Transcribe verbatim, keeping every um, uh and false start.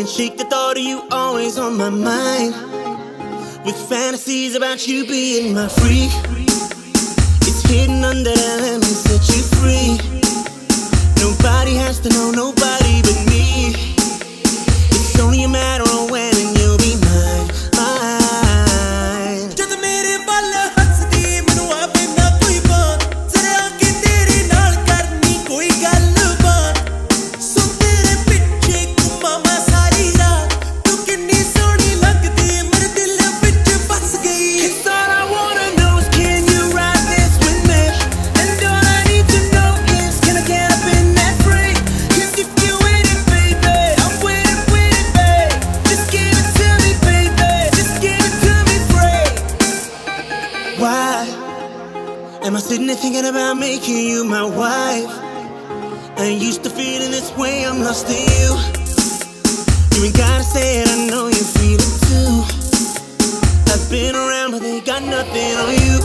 Can't shake the thought of you always on my mind, with fantasies about you being my freak. It's hidden under that let me set you free. Nobody has to know, nobody but me. It's only a matter of when and you'll be mine, mine. Jad mere wal hasdi mainu aave na koi baat, zara aankhe tere naal karni koi galbaat. Sun tere piche ghumma sari raat, tu kinni soni lagdi mere dil vich bas gayi. It's all I wanna know is can you ride this with me, and all I need to know is can I get up in that frame? 'Cause if you with it baby, I'm with it, with it babe. Just give it to me baby, just give it to me free. Why am I sitting there thinking about making you my wife? I ain't used to feeling this way, I'm lost in you. You ain't gotta say it, I know you feel it too. I've been around but they got nothing on you.